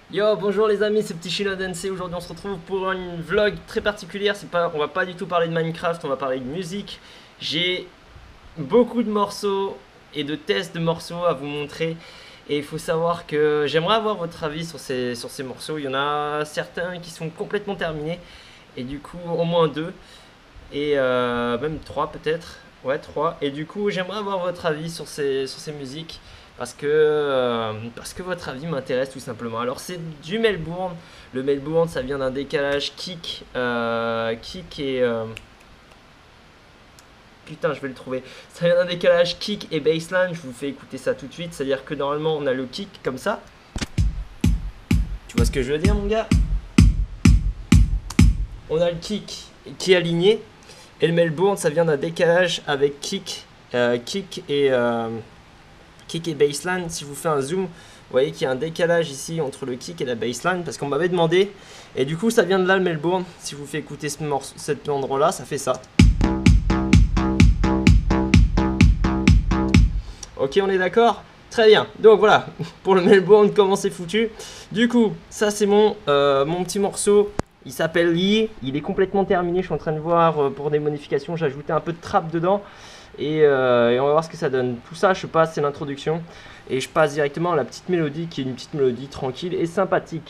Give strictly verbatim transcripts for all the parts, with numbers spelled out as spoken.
Yo, bonjour les amis, c'est Petit Chino D N C. Aujourd'hui, on se retrouve pour une vlog très particulière. C'est pas, on va pas du tout parler de Minecraft, on va parler de musique. J'ai beaucoup de morceaux et de tests de morceaux à vous montrer. Et il faut savoir que j'aimerais avoir votre avis sur ces, sur ces morceaux. Il y en a certains qui sont complètement terminés, et du coup, au moins deux, et euh, même trois peut-être. Ouais, trois. Et du coup, j'aimerais avoir votre avis sur ces, sur ces musiques. Parce que, euh, parce que votre avis m'intéresse tout simplement. Alors c'est du Melbourne. Le Melbourne, ça vient d'un décalage kick, euh, kick et euh, putain, je vais le trouver. Ça vient d'un décalage kick et bassline. Je vous fais écouter ça tout de suite. C'est-à-dire que normalement on a le kick comme ça. Tu vois ce que je veux dire, mon gars? On a le kick qui est aligné, et le Melbourne, ça vient d'un décalage avec kick, euh, kick et euh, kick et bassline. Si je vous fais un zoom, vous voyez qu'il y a un décalage ici entre le kick et la bassline parce qu'on m'avait demandé, et du coup ça vient de là le Melbourne. Si je vous fais écouter ce morceau, cet endroit là, ça fait ça. Ok, on est d'accord? Très bien. Donc voilà, pour le Melbourne, comment c'est foutu. Du coup, ça c'est mon, euh, mon petit morceau. Il s'appelle Lee. Il est complètement terminé. Je suis en train de voir euh, pour des modifications. J'ai ajouté un peu de trap dedans. Et, euh, et on va voir ce que ça donne. Tout ça, je passe, c'est l'introduction. Et je passe directement à la petite mélodie, qui est une petite mélodie tranquille et sympathique.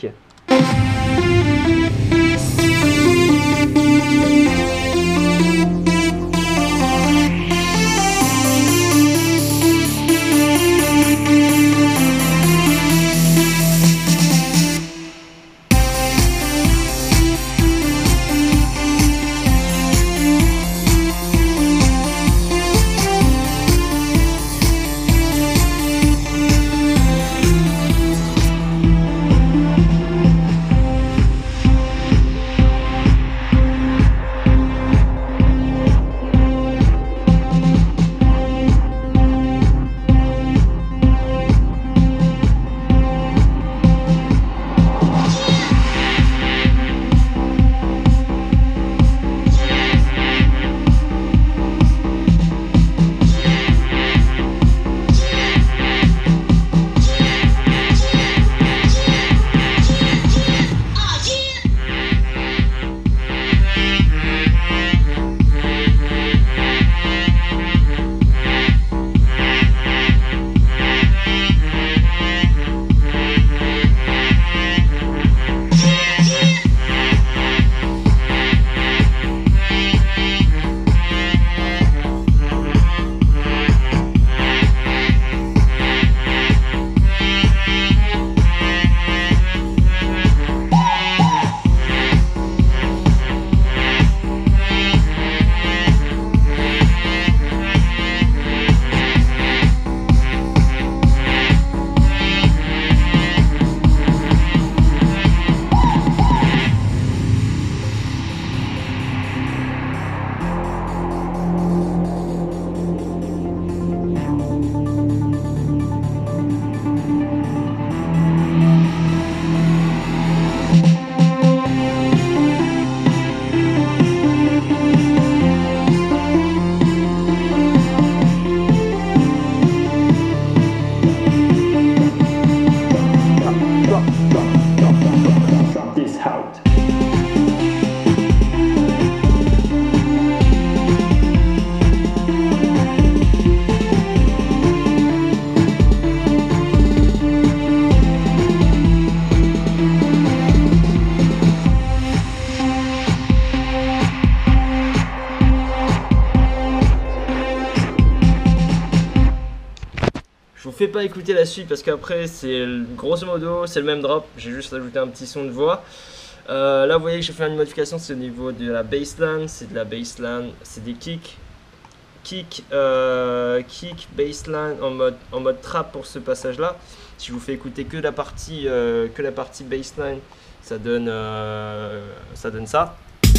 Je vous fais pas écouter la suite parce qu'après c'est grosso modo c'est le même drop, j'ai juste ajouté un petit son de voix. Euh, là vous voyez que j'ai fait une modification, c'est au niveau de la bassline, c'est de la bassline, c'est des kicks, kick, euh, kick, bassline en mode, en mode trap pour ce passage là. Si je vous fais écouter que la partie, euh, que la partie bassline, ça donne, euh, ça donne ça.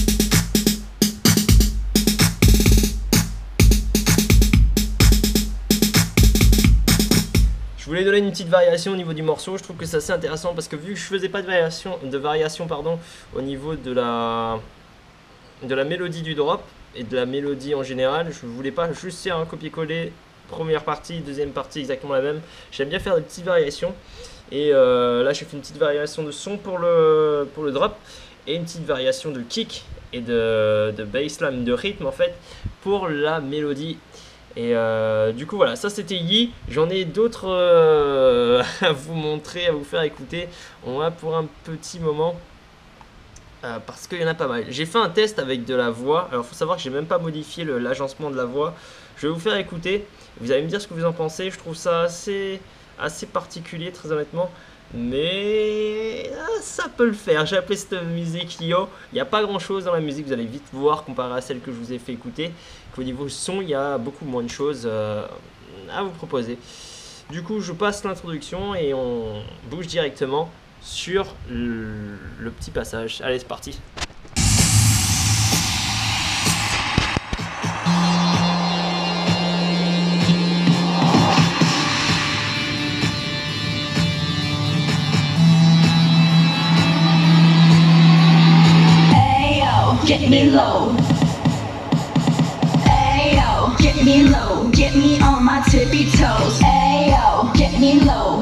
Je voulais donner une petite variation au niveau du morceau. Je trouve que c'est assez intéressant parce que vu que je faisais pas de variation, de variation pardon, au niveau de la, de la mélodie du drop et de la mélodie en général, je voulais pas juste faire un copier-coller, première partie, deuxième partie exactement la même. J'aime bien faire des petites variations Et euh, là j'ai fait une petite variation de son pour le, pour le drop et une petite variation de kick et de, de bassline, de rythme en fait pour la mélodie. Et euh, du coup voilà, ça c'était Yi. J'en ai d'autres euh, à vous montrer, à vous faire écouter. On va pour un petit moment euh, parce qu'il y en a pas mal. J'ai fait un test avec de la voix. Alors faut savoir que j'ai même pas modifié le- l'agencement de la voix. Je vais vous faire écouter. Vous allez me dire ce que vous en pensez. Je trouve ça assez, assez particulier très honnêtement. Mais ah, ça peut le faire. J'ai appelé cette musique Yo. Il n'y a pas grand chose dans la musique. Vous allez vite voir comparé à celle que je vous ai fait écouter. Qu'au niveau son, il y a beaucoup moins de choses euh, à vous proposer. Du coup, je passe l'introduction et on bouge directement sur le, le petit passage. Allez, c'est parti. Get me low. Ayo, get me low. Get me on my tippy toes. Ayo, get me low.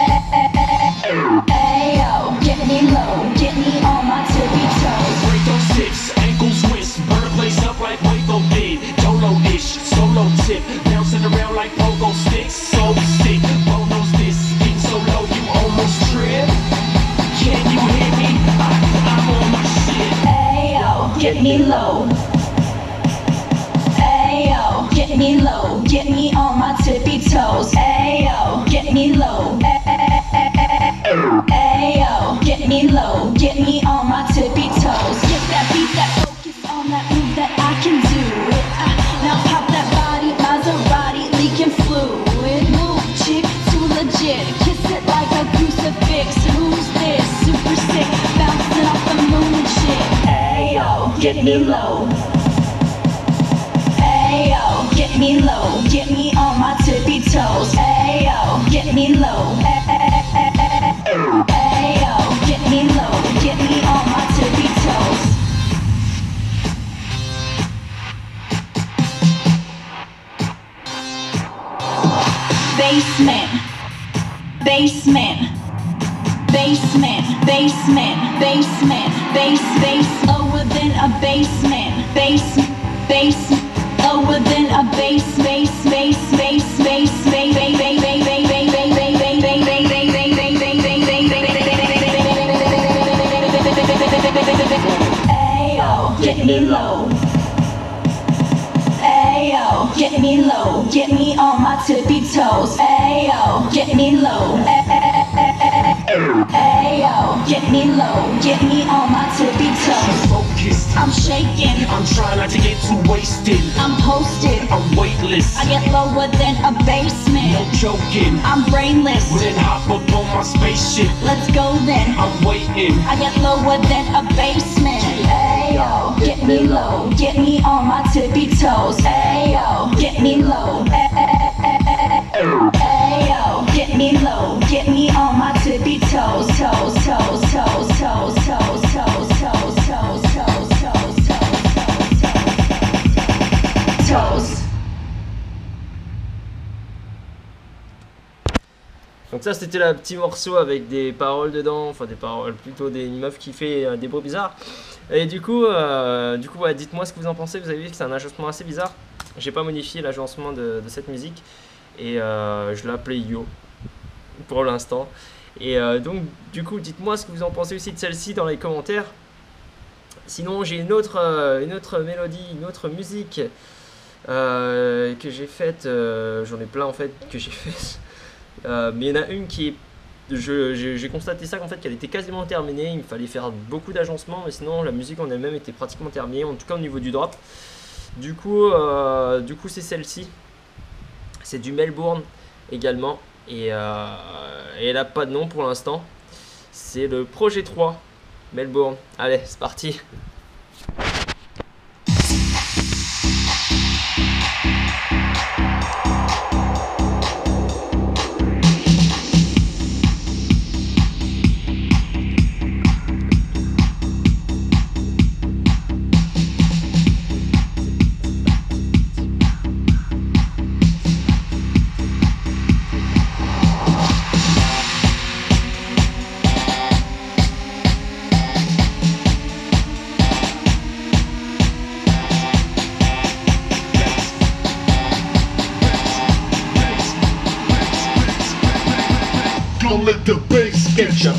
Ayo, get me low. Get me on my tippy toes. Break those hips, ankles, wrists, burn the place up like Waco did. Dolo-ish, solo tip, bouncing around like pogo sticks. So sick, Bono's this, getting so low you almost trip. Can you hear me? I, I'm on my shit. Ayo, get me low. Ayo, get me low. Get me on my tippy toes. Ayo, get me low. Ayo, get me low. Get me on my tippy toes. Get that beat, that focus on that move that I can do it. Uh, now pop that body, Maserati leaking fluid. Move, chick, too legit. Kiss it like a crucifix. Who's this? Super sick, bouncing off the moon and shit. Ayo, get me low. Ayo, get me low. Get me on my tippy toes. Ayo, get me low. Ayo, get me low. Get me on my tippy toes. Basement, basement, basement, basement, basement, base, base, lower than a basement, base, base, lower than a base, base, base, base, base, base, base, base, base, base, base, base, base, base, base, Ayo, get me low. Ayo, get me low. Get me on my tippy toes. Ayo, get me low. Ayo, get me low. Get me on my tippy toes. Focused, I'm shaking. I'm trying not to get too wasted. I'm posted. I'm weightless, I get lower than a basement. no joking. I'm brainless. Well, then hop up on my spaceship. Let's go then. I'm waiting. I get lower than a basement. Ayo, get me low. Get me on my tippy toes. Ayo, get me low. Ayo, get me low. Get me on my tippy toes. Toes, toes, toes, toes, toes, toes, toes, toes, toes, toes, toes, toes. Donc ça c'était le petit morceau avec des paroles dedans, enfin des paroles plutôt des une meuf qui fait euh, des bruits bizarres. Et du coup, euh, du coup ouais, dites-moi ce que vous en pensez. Vous avez vu que c'est un agencement assez bizarre. J'ai pas modifié l'agencement de, de cette musique et euh, je l'ai appelé Yo pour l'instant. Et euh, donc du coup dites-moi ce que vous en pensez aussi de celle-ci dans les commentaires. Sinon j'ai une autre, euh, une autre mélodie, une autre musique euh, que j'ai faite. Euh, J'en ai plein en fait que j'ai fait. Euh, mais il y en a une qui est. je- J'ai j'ai constaté ça qu'en fait qu'elle était quasiment terminée. Il me fallait faire beaucoup d'agencements, mais sinon la musique en elle-même était pratiquement terminée, en tout cas au niveau du drop. Du coup, euh, du coup c'est celle-ci. C'est du Melbourne également. Et, euh, et elle n'a pas de nom pour l'instant. C'est le projet trois Melbourne. Allez, c'est parti. Ketchup.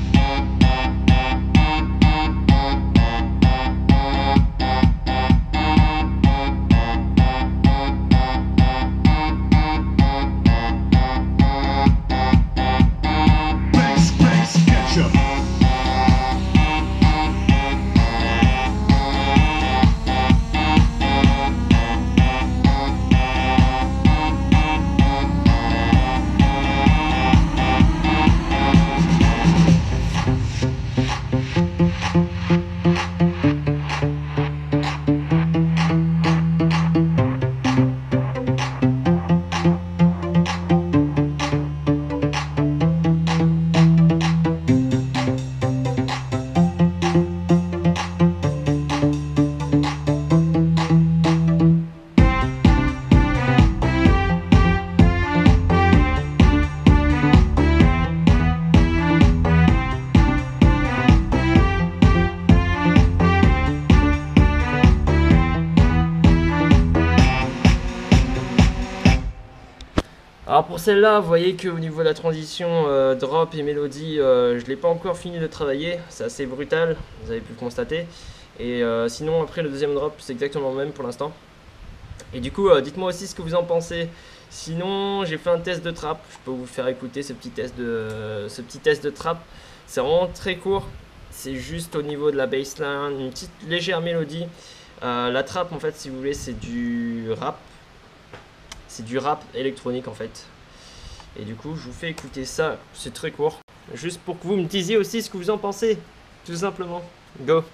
Alors pour celle-là, vous voyez qu'au niveau de la transition euh, drop et mélodie, euh, je ne l'ai pas encore fini de travailler, c'est assez brutal, vous avez pu le constater. Et euh, sinon après le deuxième drop, c'est exactement le même pour l'instant. Et du coup, euh, dites-moi aussi ce que vous en pensez. Sinon, j'ai fait un test de trap, je peux vous faire écouter ce petit test de, euh, ce petit test de trap. C'est vraiment très court, c'est juste au niveau de la bassline, une petite légère mélodie. Euh, la trap en fait, si vous voulez, c'est du rap. C'est du rap électronique en fait. Et du coup, je vous fais écouter ça. C'est très court. Juste pour que vous me disiez aussi ce que vous en pensez. Tout simplement. Go.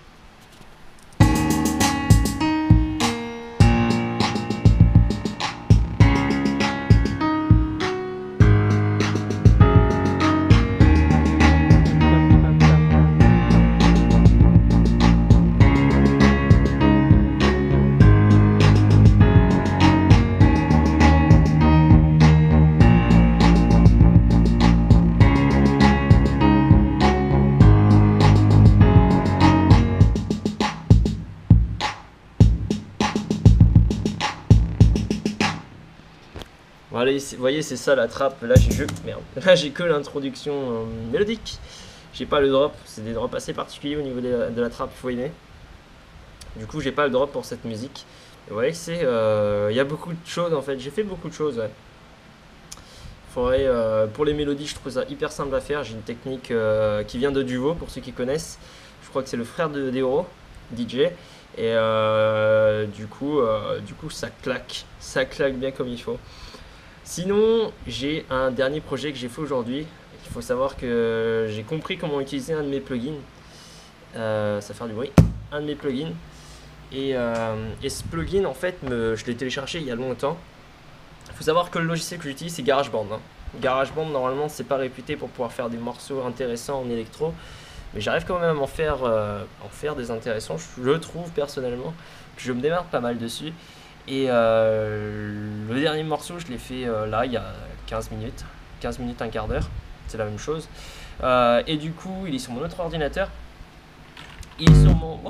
Voilà, vous voyez, c'est ça la trappe. Là, j'ai merde. Là, j'ai que l'introduction euh, mélodique. J'ai pas le drop. C'est des drops assez particuliers au niveau de la, de la trappe. Il faut aimer. Du coup, j'ai pas le drop pour cette musique. Et vous voyez que c'est, euh, il y a beaucoup de choses en fait. J'ai fait beaucoup de choses. Ouais. Faudrait, euh, pour les mélodies, je trouve ça hyper simple à faire. J'ai une technique euh, qui vient de Duvo pour ceux qui connaissent. Je crois que c'est le frère de Deoro, D J. Et euh, du coup, euh, du coup, ça claque. Ça claque bien comme il faut. Sinon, j'ai un dernier projet que j'ai fait aujourd'hui. Il faut savoir que j'ai compris comment utiliser un de mes plugins. Euh, ça fait du bruit. Un de mes plugins. Et, euh, et ce plugin, en fait, me, je l'ai téléchargé il y a longtemps. Il faut savoir que le logiciel que j'utilise, c'est GarageBand. Hein. GarageBand, normalement, c'est pas réputé pour pouvoir faire des morceaux intéressants en électro. Mais j'arrive quand même à en faire, euh, en faire des intéressants. Je trouve personnellement que je me démarre pas mal dessus. Et euh, le dernier morceau, je l'ai fait euh, là, il y a quinze minutes. quinze minutes, un quart d'heure. C'est la même chose. Euh, et du coup, il est sur mon autre ordinateur. Il est sur mon,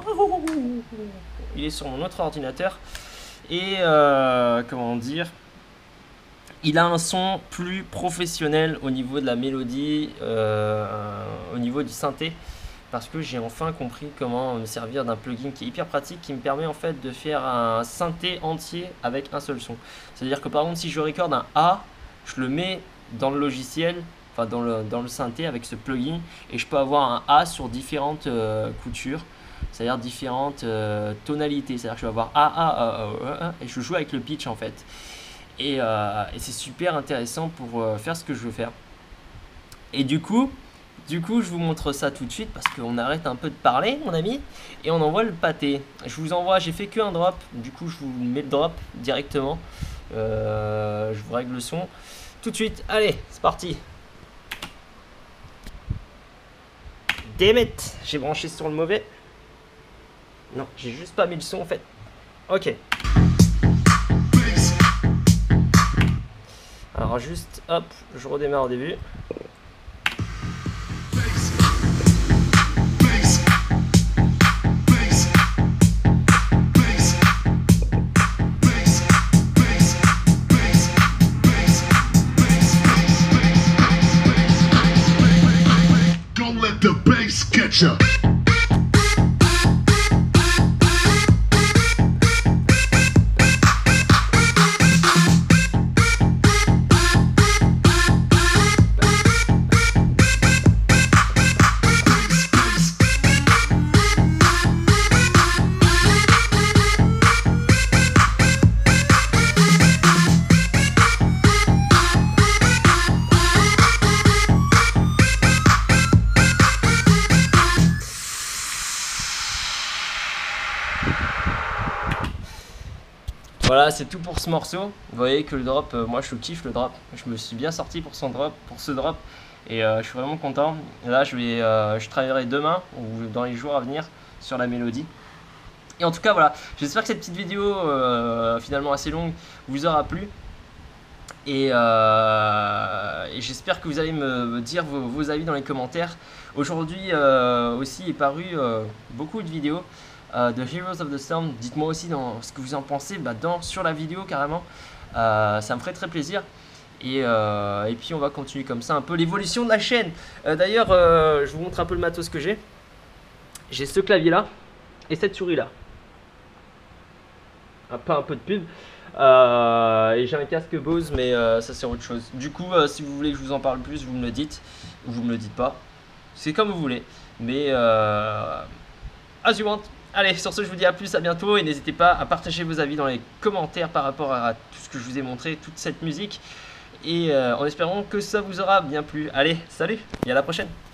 il est sur mon autre ordinateur. Et euh, comment dire, il a un son plus professionnel au niveau de la mélodie, euh, au niveau du synthé. Parce que j'ai enfin compris comment me servir d'un plugin qui est hyper pratique, qui me permet en fait de faire un synthé entier avec un seul son. C'est-à-dire que par contre, si je recorde un A, je le mets dans le logiciel, enfin dans le, dans le synthé avec ce plugin, et je peux avoir un A sur différentes euh, coutures, c'est-à-dire différentes euh, tonalités. C'est-à-dire que je vais avoir A, A, A, A, A, et je joue avec le pitch en fait. Et, euh, et c'est super intéressant pour euh, faire ce que je veux faire. Et du coup, Du coup, je vous montre ça tout de suite parce qu'on arrête un peu de parler, mon ami, et on envoie le pâté. Je vous envoie, j'ai fait que un drop, du coup, je vous mets le drop directement. Euh, je vous règle le son tout de suite. Allez, c'est parti. Damn it, j'ai branché sur le mauvais. Non, j'ai juste pas mis le son en fait. Ok. Alors juste, hop, je redémarre au début. let the bass get ya. Voilà, c'est tout pour ce morceau. Vous voyez que le drop, euh, moi je kiffe le drop. Je me suis bien sorti pour son drop, pour ce drop, et euh, je suis vraiment content. Et là, je vais, euh, je travaillerai demain ou dans les jours à venir sur la mélodie. Et en tout cas, voilà. J'espère que cette petite vidéo, euh, finalement assez longue, vous aura plu. Et, euh, et j'espère que vous allez me, me dire vos, vos avis dans les commentaires. Aujourd'hui euh, aussi est paru euh, beaucoup de vidéos. Uh, The Heroes of the Storm, dites-moi aussi dans ce que vous en pensez bah, dans, sur la vidéo carrément, uh, ça me ferait très plaisir. Et, euh, et puis on va continuer comme ça un peu l'évolution de la chaîne. Uh, D'ailleurs, euh, je vous montre un peu le matos que j'ai. J'ai ce clavier là et cette souris là. Ah, pas un peu de pub. Euh, et j'ai un casque Bose, mais euh, ça c'est autre chose. Du coup, euh, si vous voulez que je vous en parle plus, vous me le dites ou vous me le dites pas. C'est comme vous voulez. Mais euh, as you want. Allez, sur ce, je vous dis à plus, à bientôt, et n'hésitez pas à partager vos avis dans les commentaires par rapport à tout ce que je vous ai montré, toute cette musique, et euh, en espérant que ça vous aura bien plu. Allez, salut, et à la prochaine.